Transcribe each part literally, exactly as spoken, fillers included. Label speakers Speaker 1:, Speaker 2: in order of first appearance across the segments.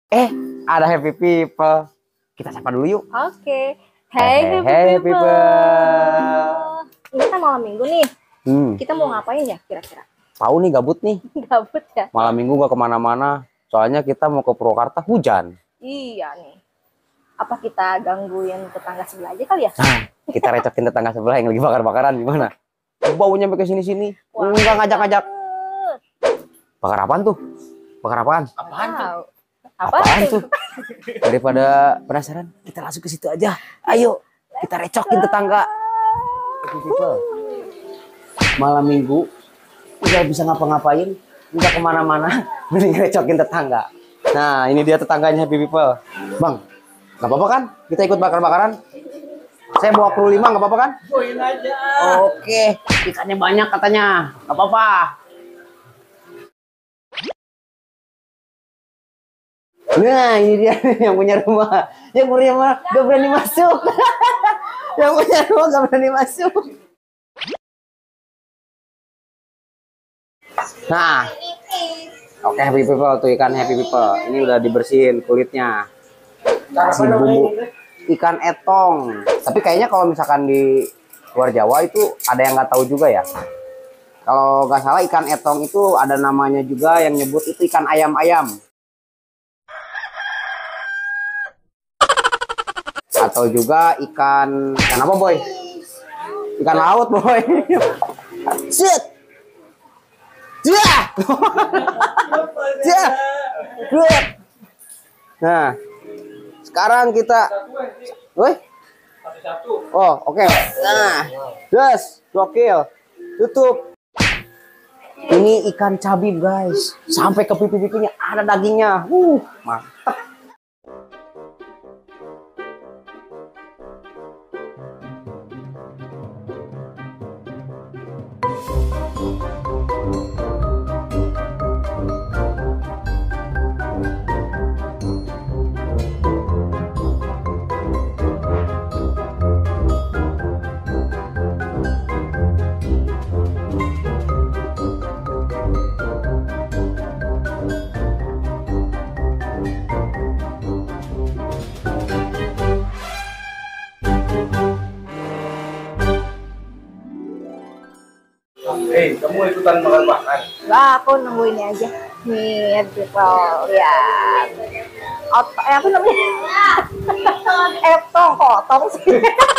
Speaker 1: Eh, ada happy people. Kita sapa dulu yuk.
Speaker 2: Oke. Hey,
Speaker 1: Hey,
Speaker 2: happy
Speaker 1: hey,
Speaker 2: people.
Speaker 1: people.
Speaker 2: Ini kan malam minggu nih.
Speaker 1: Hmm.
Speaker 2: Kita mau ngapain ya kira-kira?
Speaker 1: Tahu nih gabut nih.
Speaker 2: Gabut ya?
Speaker 1: Malam minggu gak kemana-mana. Soalnya kita mau ke Purwakarta hujan.
Speaker 2: Iya nih. Apa kita gangguin tetangga sebelah aja kali ya?
Speaker 1: Nah, kita recokin tetangga sebelah yang lagi bakar-bakaran gimana? Baunya sampai ke sini-sini. Enggak ngajak-ngajak. Bakar apaan tuh? Bakar apaan?
Speaker 2: Apaan tuh?
Speaker 1: Apaan, apaan tuh? Daripada penasaran, kita langsung ke situ aja. Ayo, kita recokin tetangga. Malam minggu nggak bisa ngapa-ngapain, nggak kemana-mana, mending recokin tetangga. Nah, ini dia tetangganya happy people. Bang, nggak apa-apa kan? Kita ikut bakar-bakaran. Saya bawa kru lima, nggak apa-apa kan?
Speaker 3: Poin aja.
Speaker 1: Oke, ikannya banyak katanya, nggak apa-apa. Nah, ini dia yang punya rumah. Yang punya rumah gak berani masuk. Yang punya rumah gak berani masuk. Nah, oke okay, happy people tuh ikan happy people. Ini udah dibersihin kulitnya. Kasih bumbu ikan etong. Tapi kayaknya kalau misalkan di luar Jawa itu ada yang nggak tahu juga ya. Kalau nggak salah ikan etong itu ada namanya juga yang nyebut itu ikan ayam-ayam. Atau juga ikan ikan apa boy? Ikan laut boy. Shit. Dah. Dah. Nah, sekarang kita, woi. Oh, oke. Okay. Nah, yes, gokil. Tutup. Ini ikan cabib guys. Sampai ke pipi-pipinya ada dagingnya. Uh, mantap.
Speaker 3: Hei, kamu ikutan makan makan?
Speaker 2: Lah, aku nunggu ini aja. Nih, people, lihat. Otot, eh, apa namanya? Etong, kotong sih.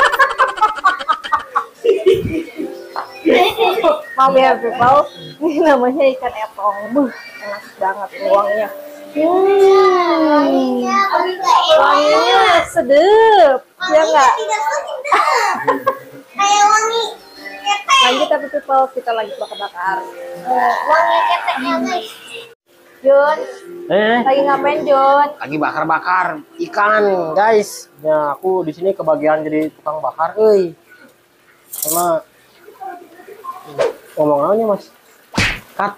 Speaker 2: Maaf ya, people. Ini namanya ikan etong. Buh, enak banget uangnya. Hmm, wanginya sedep, ya nggak?
Speaker 4: Kayak wangi ketek.
Speaker 2: Lanjut tapi people, kita lagi bakar-bakar.
Speaker 4: Wangi keteknya guys.
Speaker 2: Jun,
Speaker 3: Eh,
Speaker 2: lagi ngapain Jun?
Speaker 1: Lagi bakar-bakar ikan, guys.
Speaker 3: ya aku di sini kebagian jadi tukang bakar, euy. Karena ngomong aja mas.
Speaker 1: Cut.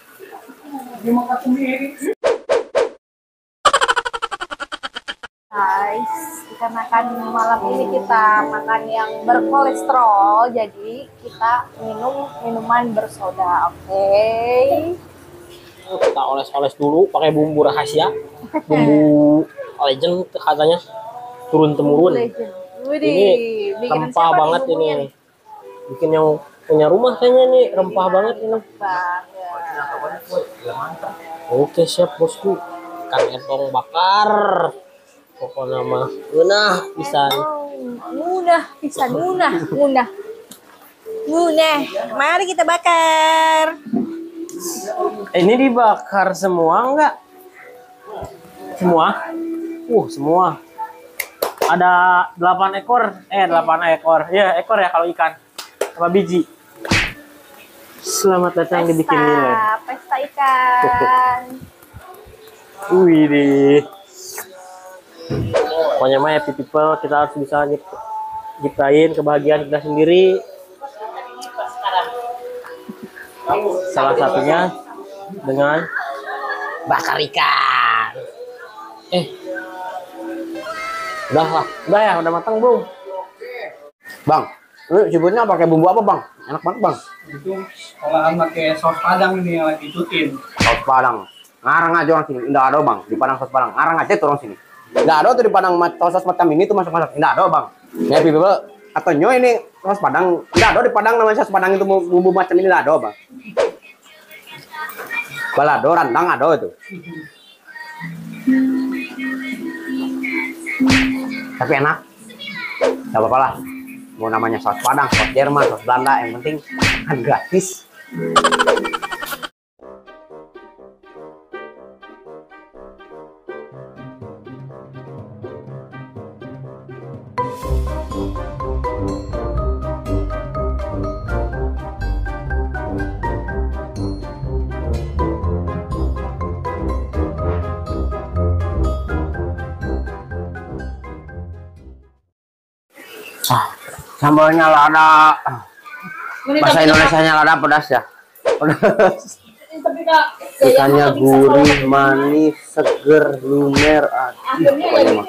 Speaker 2: Guys, kita makan malam ini kita makan yang berkolesterol, jadi kita minum minuman bersoda, oke? Okay?
Speaker 3: Kita oles-oles dulu pakai bumbu rahasia, bumbu legend katanya turun temurun.
Speaker 2: Legend. Widih,
Speaker 3: Ini
Speaker 2: bikinan
Speaker 3: rempah
Speaker 2: siapa
Speaker 3: banget
Speaker 2: nih bumbunya
Speaker 3: ini.
Speaker 2: nih?
Speaker 3: Bikin yang punya rumah kayaknya nih rempah banget ini.
Speaker 2: Banget.
Speaker 3: Oke siap bosku. Ikan etong bakar. Pokoknya mah eunah pisan.
Speaker 2: Oh, munah, bisa munah, munah. Munah. Mari kita bakar.
Speaker 3: Eh, ini dibakar semua enggak? Semua? Uh, semua. Ada delapan ekor. Eh, delapan ekor. Ya, ekor ya kalau ikan. Apa biji? Selamat datang di Bikin Nilai.
Speaker 2: Pesta, pesta ikan.
Speaker 3: Wih deh. Pokoknya mah happy people, kita harus bisa nyip- nyiptain kebahagiaan kita sendiri. Salah satunya dengan bakar ikan. Eh, udah lah, udah ya, udah matang belum?
Speaker 1: Bang, lu sebutnya pakai bumbu apa bang? Enak banget bang.
Speaker 5: Itu olahan pakai saus padang ini yang lagi ikutin.
Speaker 1: Saus padang. Ngarang aja orang sini. Enggak ada bang. Di Padang sos Padang. Ngarang aja tuh orang sini. Enggak ada tuh di Padang sos macam ini tuh masuk-masuk. Enggak ada bang. Ya people katanya ini sos Padang. Enggak ada di Padang namanya sos Padang itu bumbu macam ini enggak ada bang. Balado randang ada itu. Tapi enak. Gak apa-apa lah. Mau namanya sos Padang, sos Jerman, sos Belanda, yang penting kan gratis. Ah, sambalnya lada. Bahasa Indonesianya lada pedas ya. Pedas. Ikannya gurih, manis, seger, lumer. Aduh, pokoknya mah.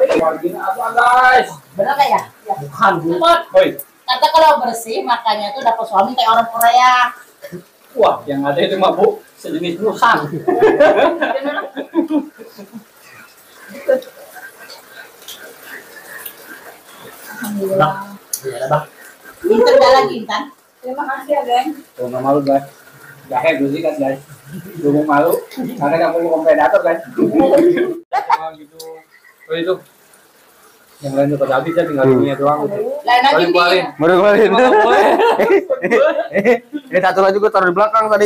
Speaker 5: Bener gak ya? Bukan. Kata kalau bersih makanya tuh dapat suami kayak orang Korea.
Speaker 3: Wah, yang ada itu mah Bu, sejenis Wuhan.
Speaker 5: Alhamdulillah. Iya, Bang. Intan dah lagi, Intan.
Speaker 2: Terima kasih ya, Geng.
Speaker 3: Tuh nggak malu guys. Jahe bersih kan guys. Belum malu. Karena nggak punya kompetitor kan. Gitu. Oh itu. Yang lain udah habis ya, tinggal ini doang.
Speaker 5: Lain lagi nih.
Speaker 1: Baru kemarin. Ini satu lagi gue taruh di belakang tadi.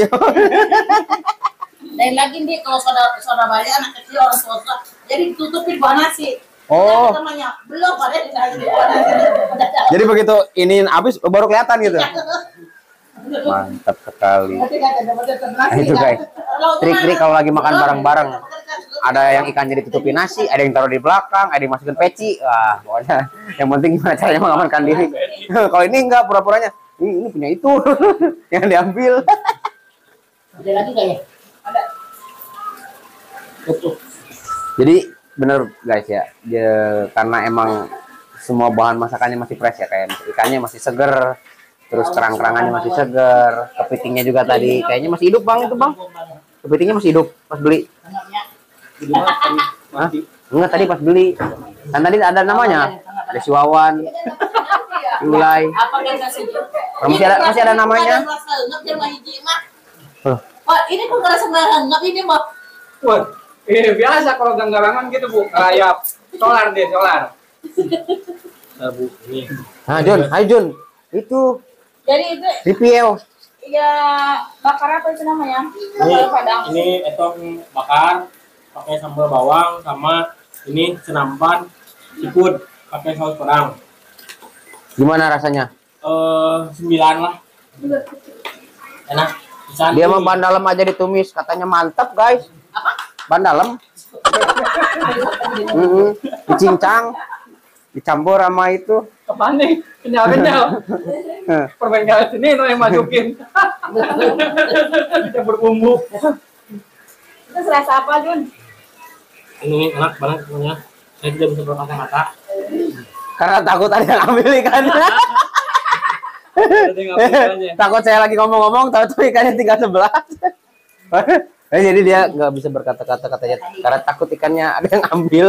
Speaker 5: Lain lagi nih kalau saudara saudara banyak anak kecil orang tua tua. Jadi ditutupin buah nasi.
Speaker 1: Oh.
Speaker 5: Namanya belum pada di buah nasi.
Speaker 1: Jadi begitu ini habis baru kelihatan gitu. Mantap sekali. Nah, itu guys. Trik-trik kalau lagi makan bareng-bareng. Ada yang ikannya ditutupin nasi, ada yang taruh di belakang, ada yang masukin peci. Wah, pokoknya yang penting gimana caranya mengamankan diri. Kalau ini enggak pura-puranya. Ini, ini punya itu yang diambil.
Speaker 5: Ada lagi enggak ya? Ada.
Speaker 1: Jadi bener guys ya, ya, karena emang semua bahan masakannya masih fresh ya, kayak ikannya masih seger, terus kerang-kerangannya masih seger, kepitingnya juga tadi kayaknya masih hidup bang itu bang, kepitingnya masih hidup pas beli. Hah? Enggak tadi pas beli, kan tadi ada namanya, ada si Wawan, Ulay.
Speaker 5: Apa yang kasih?
Speaker 1: Masih ada masih ada namanya.
Speaker 5: Oh, ini kok ngerasa nggak ini mah.
Speaker 3: Wah, ini biasa kalau ganggarangan gitu Bu, rayap solar deh solar. Nah, Bu, ini.
Speaker 1: Nah Jun, hai Jun, itu
Speaker 2: Jadi itu
Speaker 1: review.
Speaker 2: ya bakar apa itu namanya?
Speaker 3: Ini,
Speaker 2: Sambal Padang.
Speaker 3: ini etong bakar pakai sambal bawang sama ini senampan siput pakai saus Padang.
Speaker 1: Gimana rasanya?
Speaker 3: Eh sembilan lah. Enak. Bisa
Speaker 1: Dia
Speaker 3: nih.
Speaker 1: mah ban dalam aja ditumis, katanya mantap guys.
Speaker 5: Apa?
Speaker 1: Ban dalam. Mm-mm. Dicincang, dicampur sama itu.
Speaker 3: Apaan nih? Kenyal-kenyal. Permen karet ini itu yang masukin. Campur bumbu.
Speaker 2: Itu serasa apa, Jun?
Speaker 3: Ini enak banget punya. Saya tidak bisa berkata-kata.
Speaker 1: Karena takut ada yang ambil ikannya. Takut saya lagi ngomong-ngomong, tahu-tahu ikannya tinggal sebelah. Eh, jadi dia nggak bisa berkata-kata katanya karena takut ikannya ada yang ambil.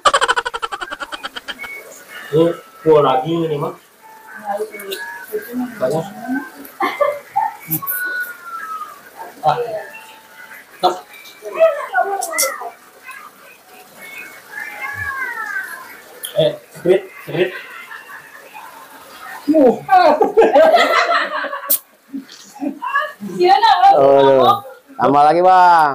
Speaker 3: Ini full lagi ini mah. Banyak. Ah. Stop. Eh, speed, speed.
Speaker 2: Iya, nah,
Speaker 1: Oh, tambah lagi bang.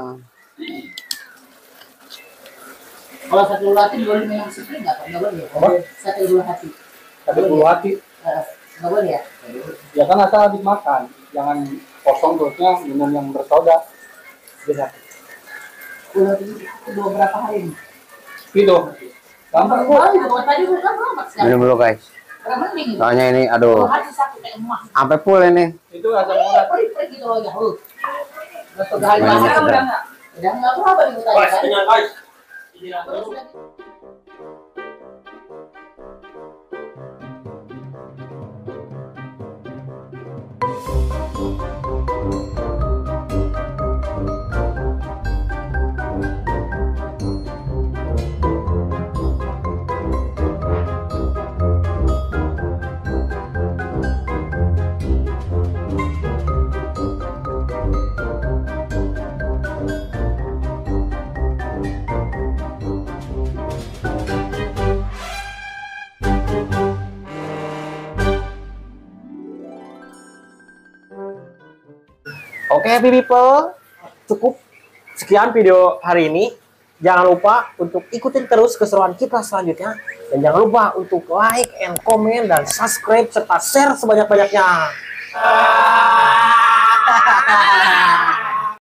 Speaker 5: Kalau satu gula hati boleh minum sipri nggak? Nggak boleh.
Speaker 3: Apa?
Speaker 5: Satu gula hati.
Speaker 3: Tapi bulu hati.
Speaker 5: Eh, Nggak boleh ya?
Speaker 3: Ya kan asal habis makan. Jangan kosong terusnya minum yang bersoda. Bisa.
Speaker 5: Gula hati itu dua berapa hari?
Speaker 3: Gitu. Gampang kok.
Speaker 5: Oh, itu tadi bukan lama sekali.
Speaker 1: Minum dulu guys.
Speaker 5: Berapa mending itu?
Speaker 1: Soalnya ini, aduh,
Speaker 5: Gula hati satu kayak emas.
Speaker 1: sampai full ini.
Speaker 3: Itu asam urat.
Speaker 5: Perih-perih gitu loh ya. Uh. Udah segala
Speaker 1: Banyak
Speaker 5: macam
Speaker 1: sudah.
Speaker 5: udah nggak? Udah nggak berapa nih
Speaker 3: Guys,
Speaker 5: tadi?
Speaker 3: kenyang guys.
Speaker 5: Terus lagi.
Speaker 3: Oke, happy people. Cukup sekian video hari ini. Jangan lupa untuk ikutin terus keseruan kita selanjutnya. Dan jangan lupa untuk like and comment dan subscribe serta share sebanyak-banyaknya.